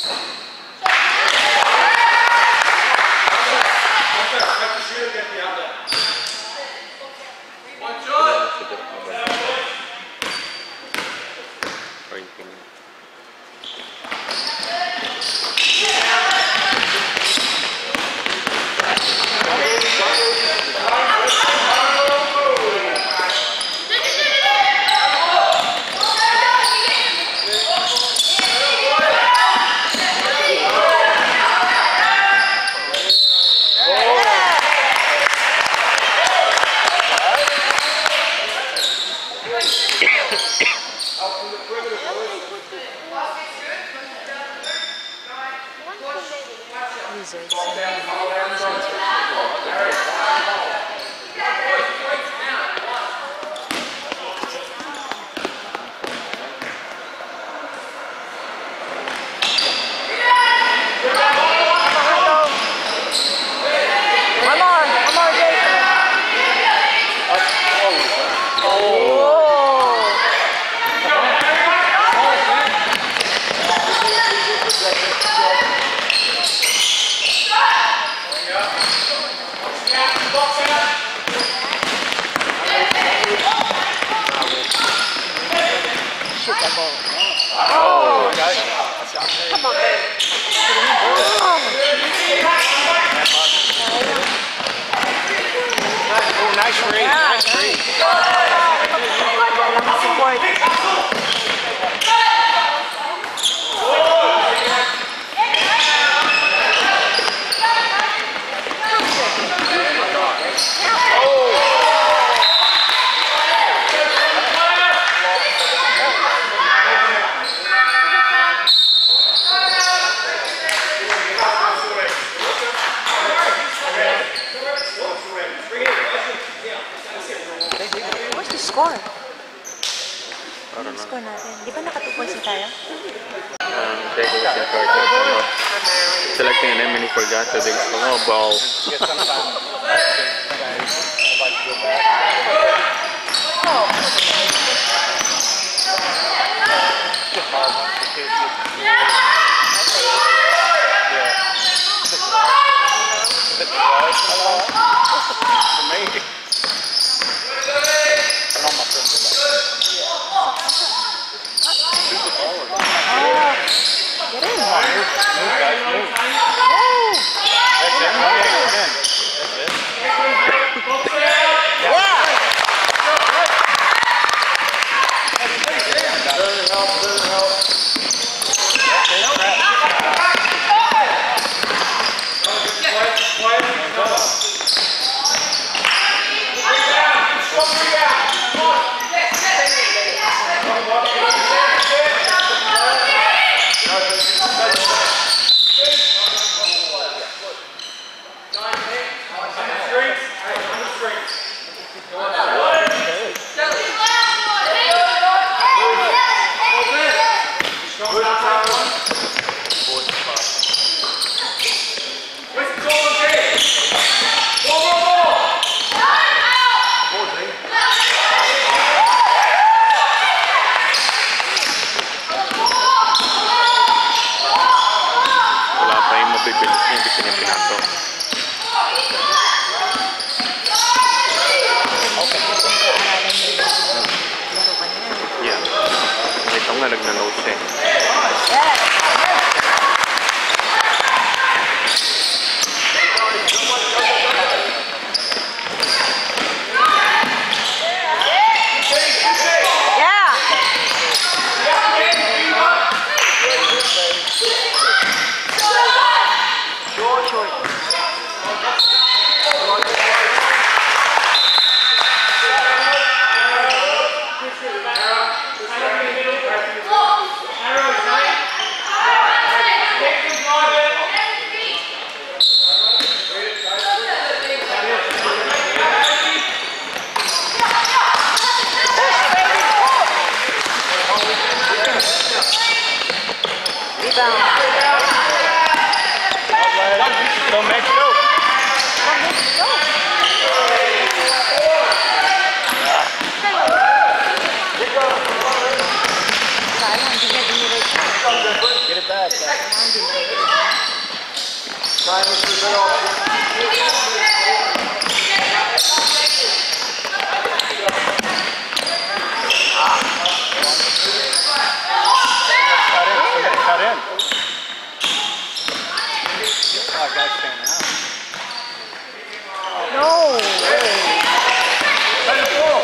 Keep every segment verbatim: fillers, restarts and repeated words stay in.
Score? Ano score natin? Di ba naka two points na tayo? Um, taking a card, no. Selecting an enemy forgot to dig oh ball. Sayang, hindi niya dinirect. Get it back. Try to move it off. Cut in. Oh, guy's staying out. No way. Let it go.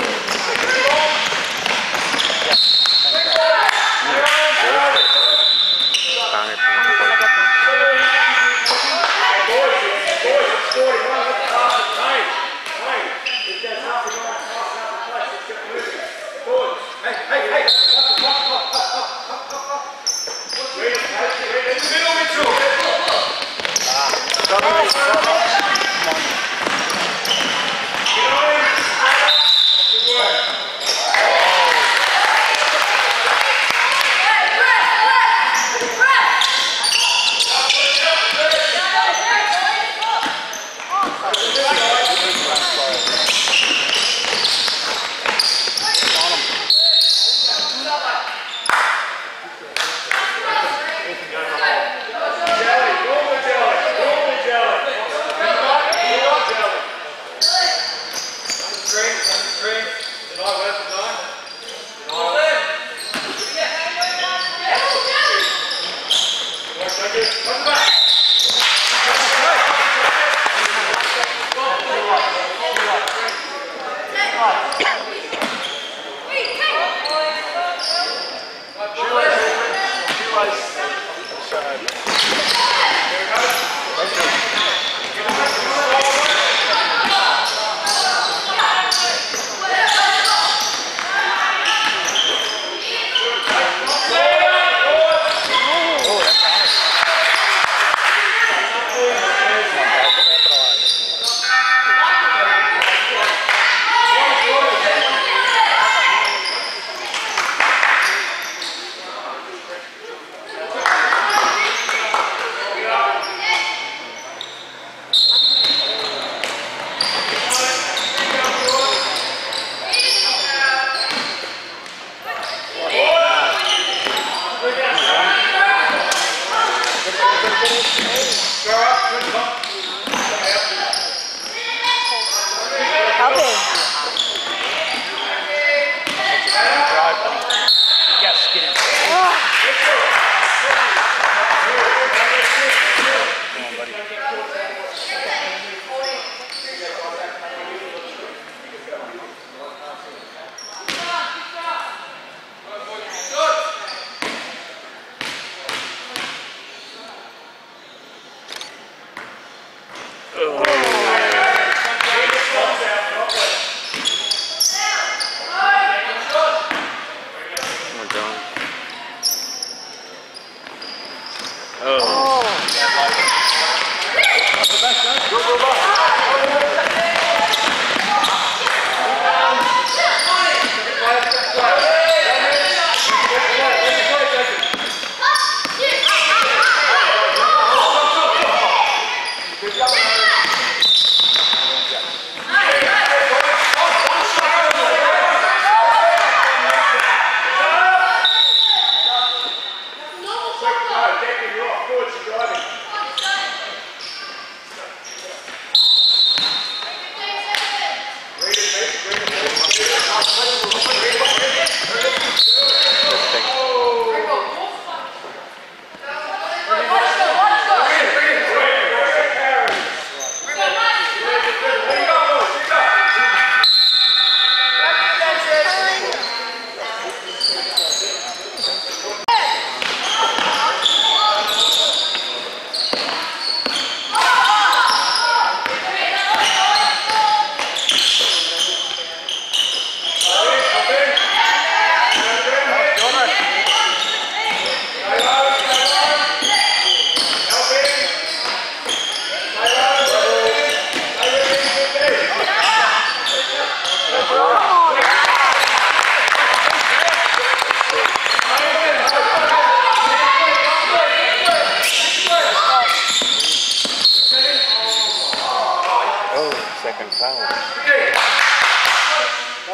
Second foul.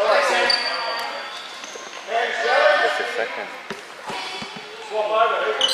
That's the second.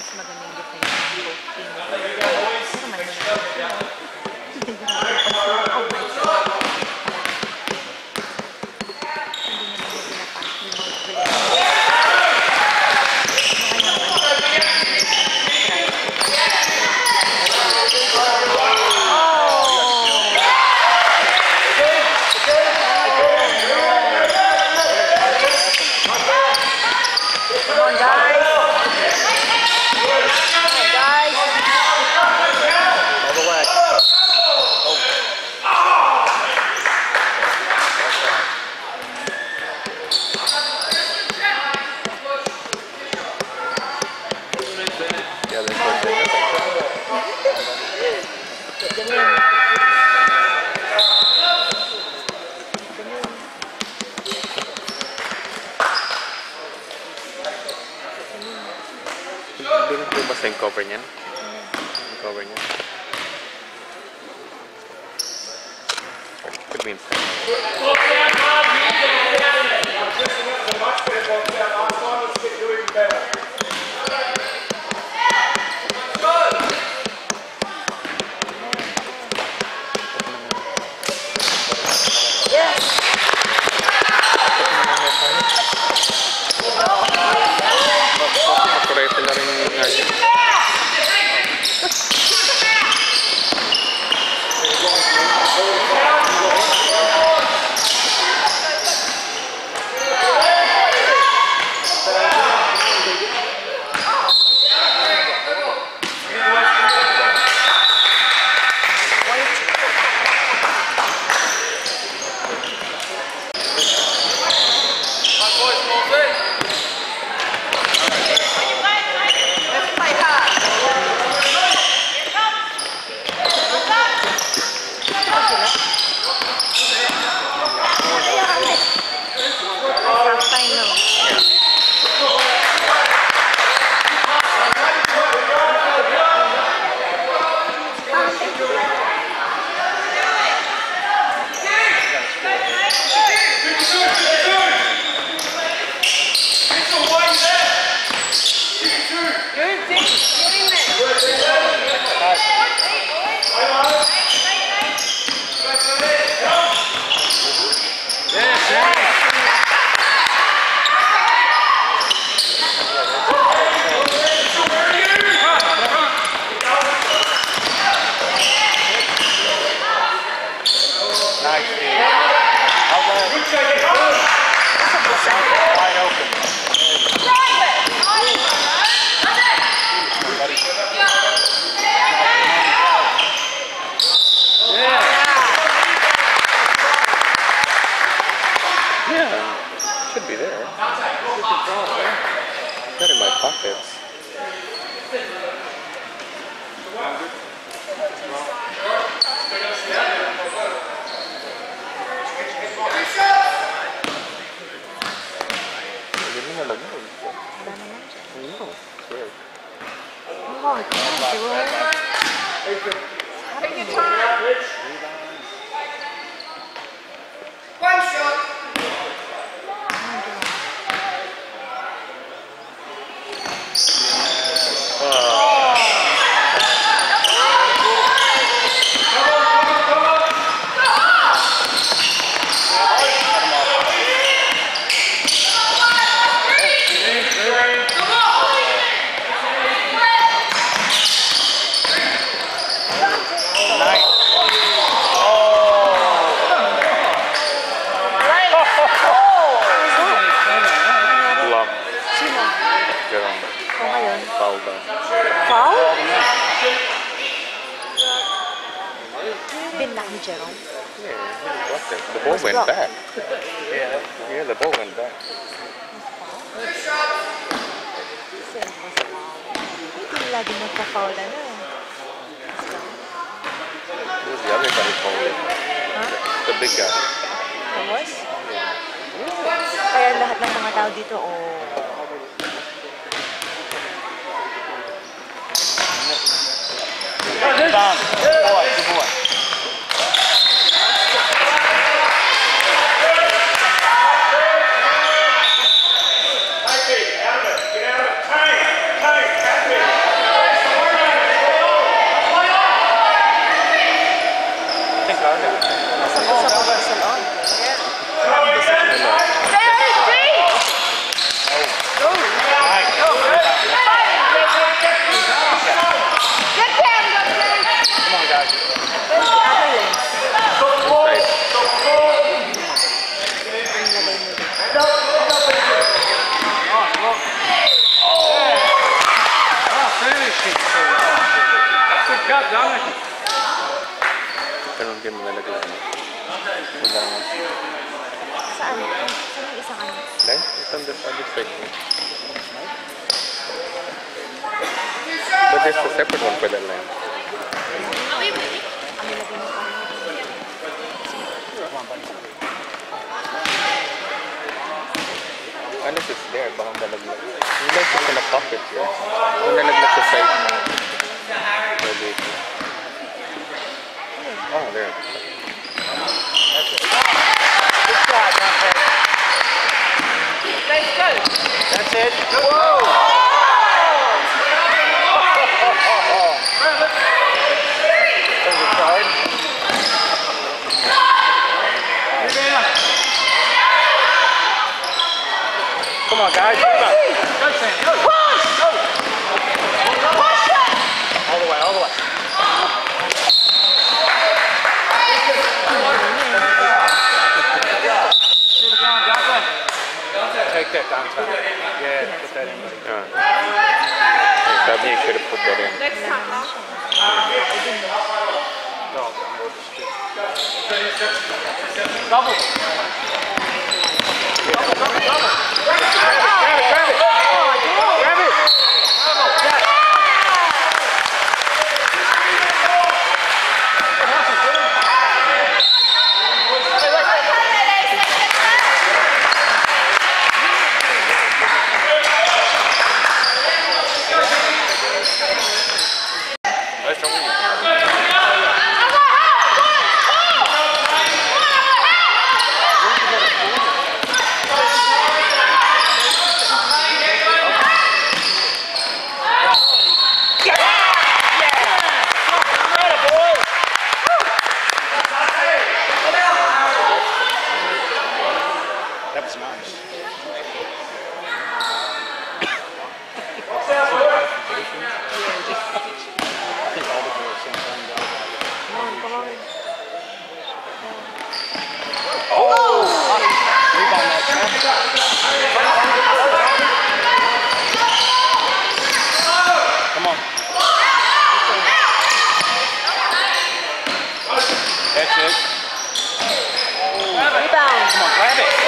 mas maganda yung defense ng both teams. Pero man mo na. Hindi na lang. Oh my God. Hindi naman yung pinapass ni Mount Villarreal. Basta yung cover niyan. Yung cover niyan. Could be inside. Should be there. Got in my pockets. Hindi na lang yun. No, swear. Oh, it's How do you turn? One shot. Foul ba? Foul? Binlock ni Jerome? Yeah, he blocked it. The ball went blocked. back. Yeah, yeah, the ball went back. Hindi lagi nagpa-foul na na. It was the other guy who fouled it. Huh? The big guy. It was? Yeah. Kaya lahat ng mga tao dito, oh. Down. Good boy. Good boy. Out of it. Get out of it. Tight. Tight. Ganun din mo nalaglag. Wala nga. Saan? Saan yung isa ka na? Dahil, it's on the other side. But there's a separate one for that lamp. Kami lagay mo pa rin. Unless it's there, baka nalaglag. Yung light is in a pocket here. Kung nalaglag sa side mo. Maybe. Oh, there. Good shot, Dante. Thanks, coach. That's it. Whoa! That was a charge. Come on, guys. Come on. Go, Sam. Go. Push! Go. Push it! All the way, all the way. Take that down top. Yeah, put that in. Ah. Yeah, sabi niya, you should have put that in. Next time, huh? No, double. Double, double, double. Grab it, grab it, grab it. Grab it. Yes. That was nice. I think all the girls same thing. Come on, come on. Oh! Rebound that Come on. That's it. Rebound. Come on, grab it.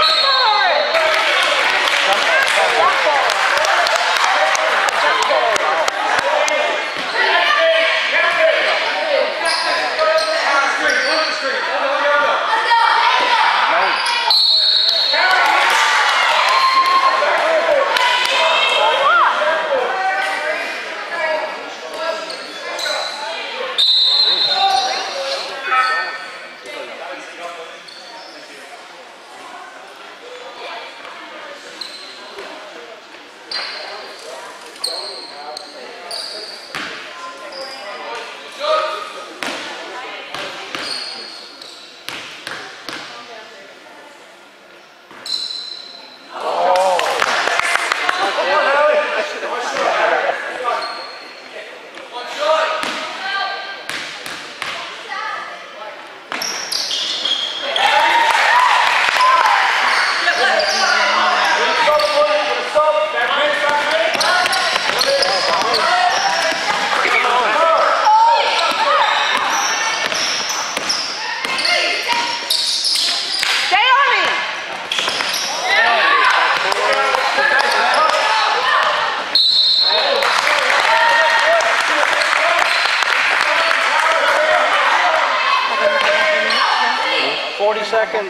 forty seconds.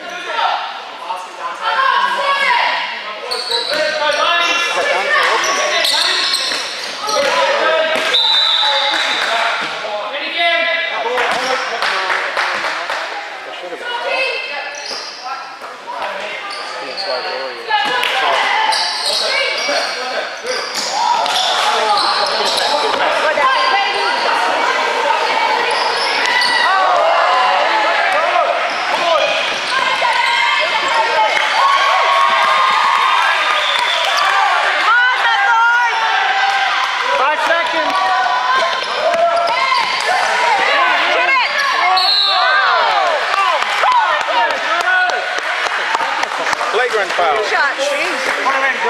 Flagrant foul. Shot. Jeez.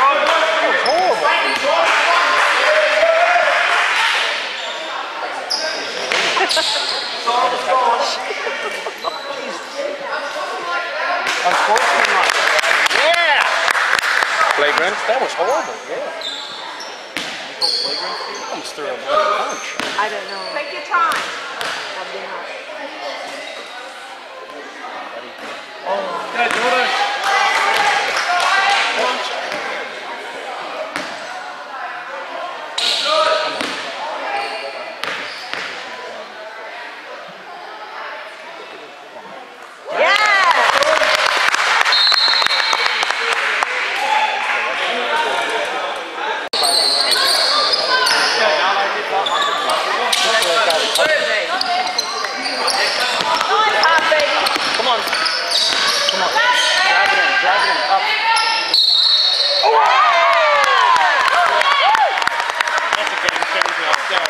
That was horrible. Comes through a bloody punch. I don't know. Take your time. I've been out. Oh, okay, Jordan. Come on. Come on. Drive it in. Drive it in. Up. Oh! That's a game changer up there.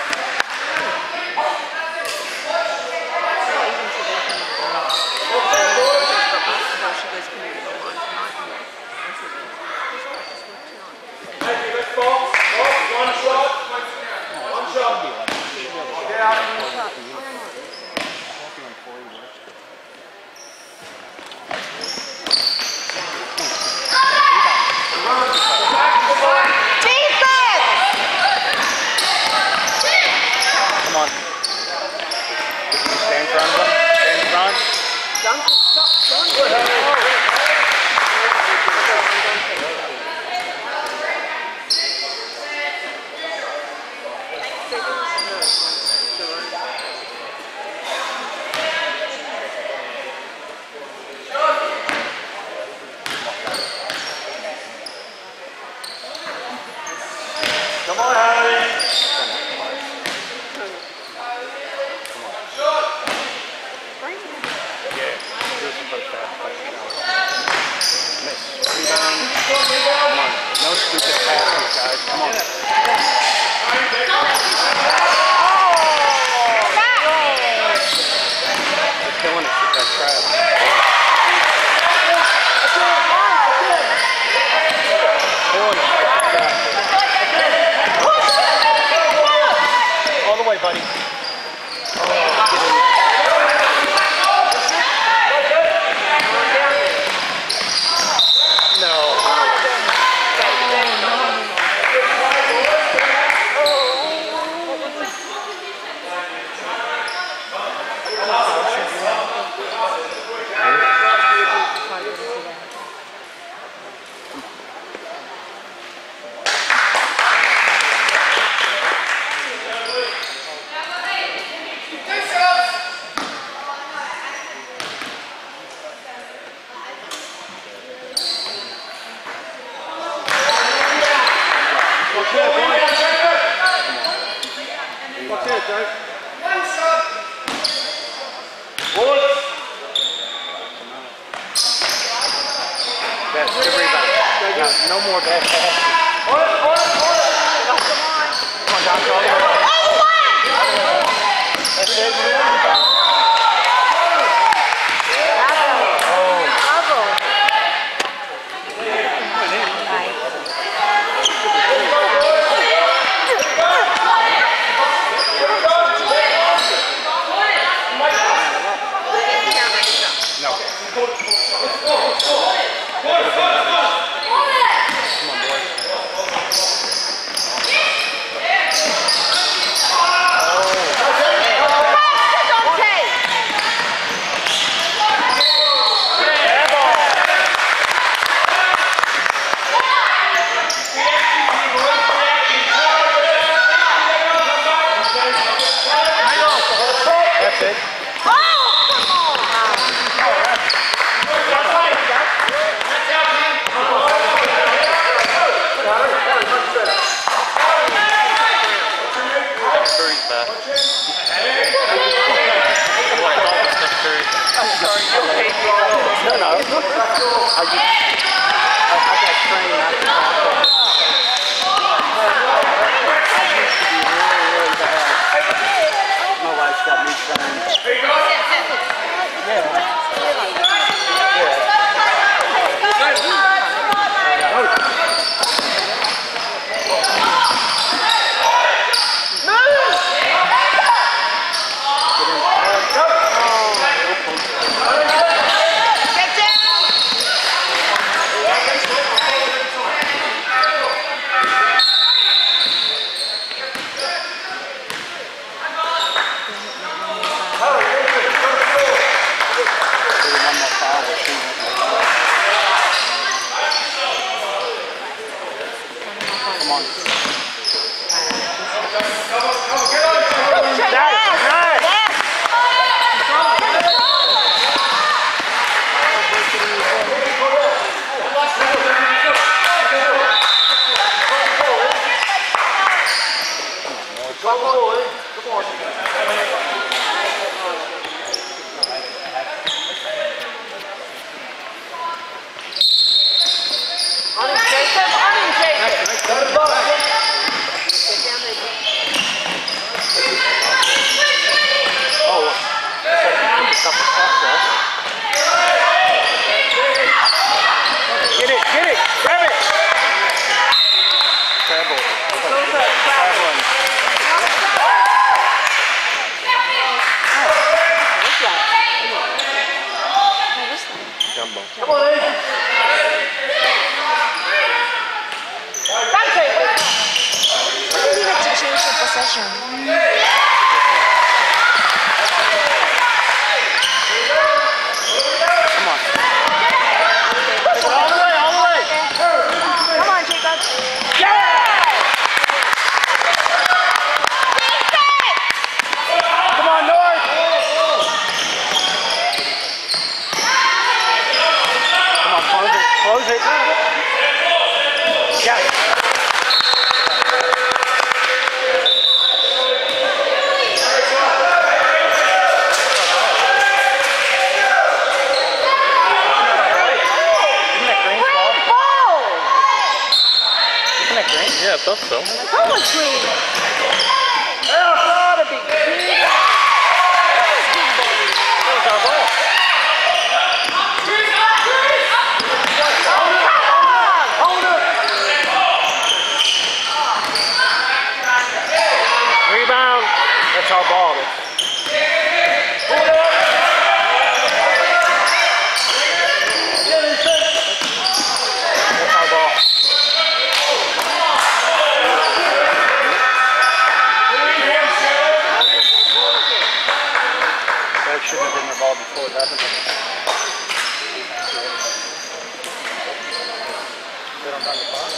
Come on. Stay in front of them. Stay in front. Don't stop. Don't Come on, Harry. Yeah. You're supposed to have miss. Rebound. Come on. No stupid passes, guys. Come on. They're killing us with that trap. Killing us with that trap. All the way, buddy. Oh, get in. No. That's good rebound. No, no more bad passes. Come on, Doctor. All the way. That's it. That's it. Curry's back. No, no. I just, I, I got trained not to talk. I used to be really, really bad. My wife's got me trained. Yeah. session. Come on. All the way, all the way. Come on, Jacob. Yeah! Come on, North. Come on, close it, close it. Yeah. Yeah, I thought so. How much green? Oh, gotta be green. That was our ball. Rebound. That's our ball. That's our ball. That shouldn't have been the ball before it happened. They don't run the clock.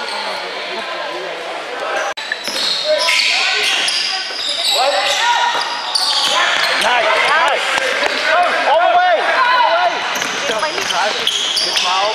Nice, nice. All the way, all the way. Good foul.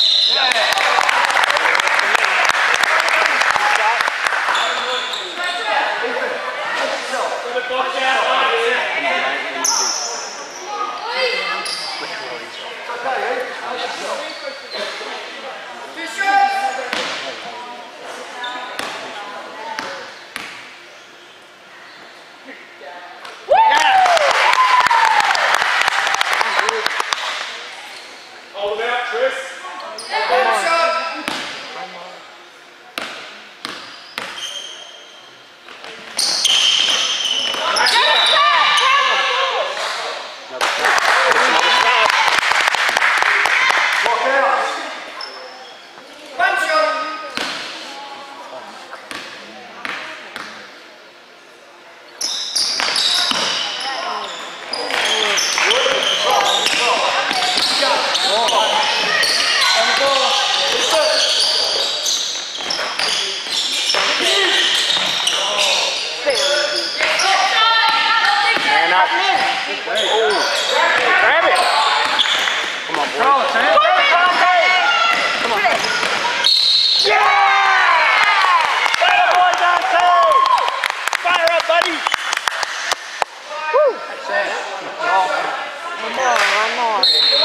Grab it! Come on, boy. Come on, Sam. Come on. Yeah! Better boy, Dante! Fire up, buddy! Woo! That's it. Oh. One more, one more.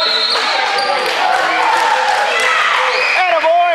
Atta boy!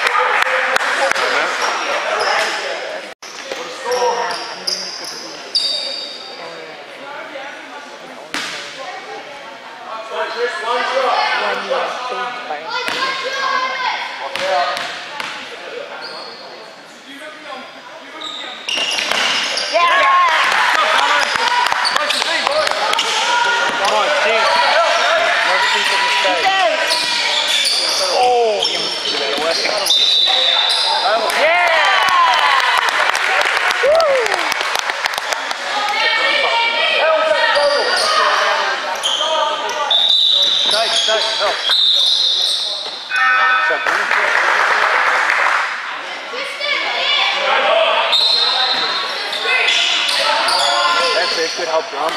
That's it, good help, Drum.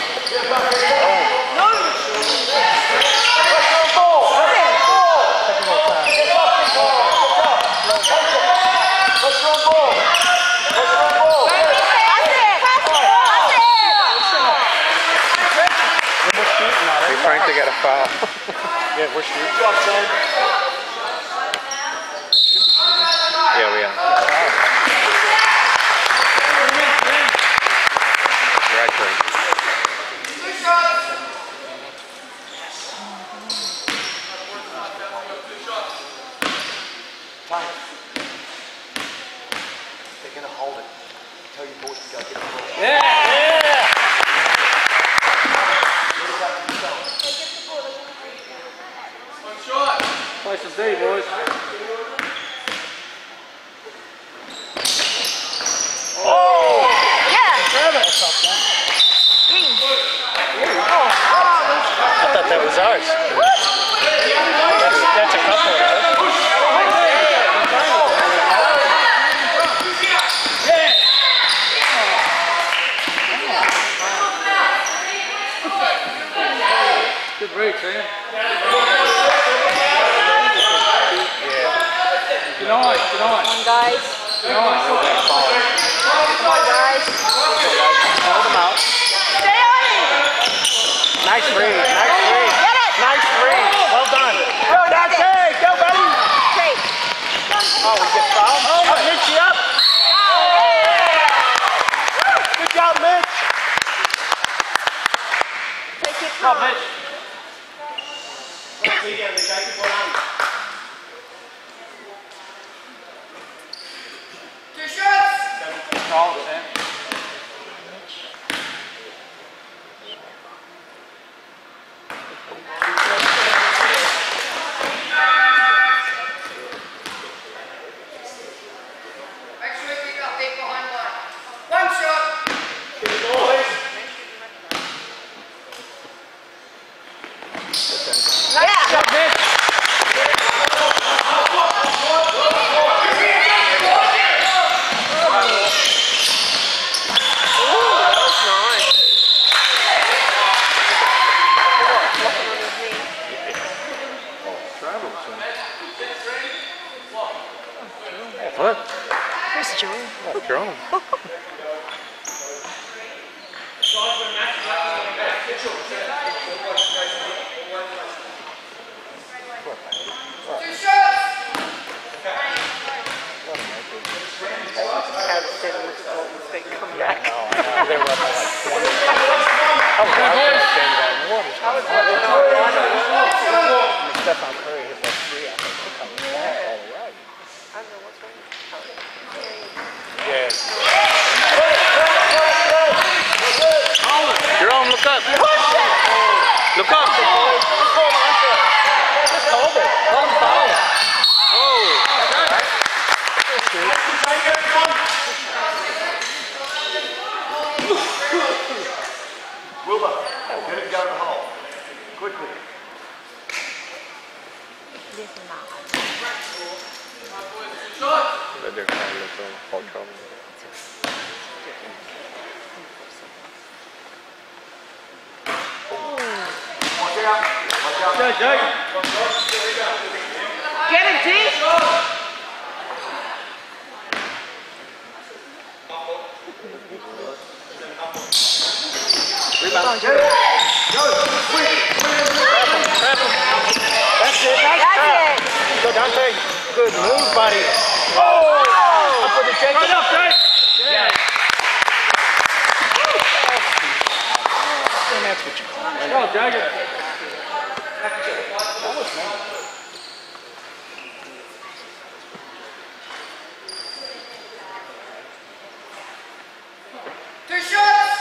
Hey, Frank, they got a foul. Yeah, we're shooting. Yeah, we are. Right, Frank. They're going to hold it. Tell your boys to go get the ball. Yeah, yeah. Play some D, boys. Oh! Yeah! ours. That's, that's a couple of us. Good reach, Sam. Yeah. Good on, good on. Come on, guys. Good on. Come on, guys. Hold them out. Stay on it. Nice read. Nice read. Get it. Nice read. Well done. Go, Dante. Go, buddy. Straight. Oh, we get fouled. Oh, I'll hit you up. Good job, Mitch. Take it. Come on, Mitch. Call it, Sam. Yeah. Good, Mitch. What? Where's Joe? Oh, Jerome. Come back. No, I know. They were up by like twenty. I was out there standing by the water. I was up there. Stephen Curry hit that three. I think they're coming back all right. I don't know what's wrong. Yes. Jerome, look up. Look up. Just hold on to it. Just hold it. Let him follow. Oh. Wilbur, get it down the hall. Quickly. This is not. But they're kind of looking for trouble. Watch out. Watch out. Good, Jake. Get it, D. Rebound. Get it. Go. Quick. That's it. Nice That's trap. it. Go, Dante. Good move, buddy. Oh! Up with the Jake. Right up, Jake. Yeah. And that's what you call it. Go, Jake. That was nice. Two shots!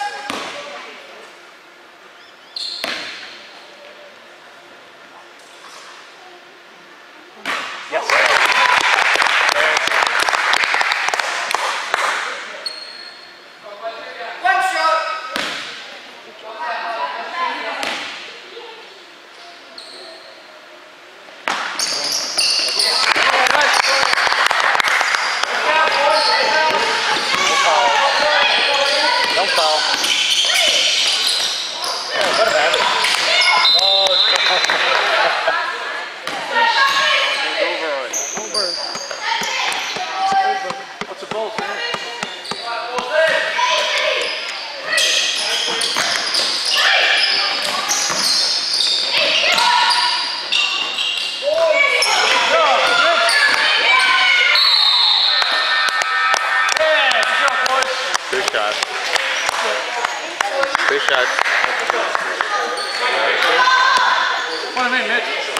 Yes. One shot! Don't foul. Yeah, what about it? Oh, Over. What's the ball, Sam? Two shots. Two shots. One minute, Mitch.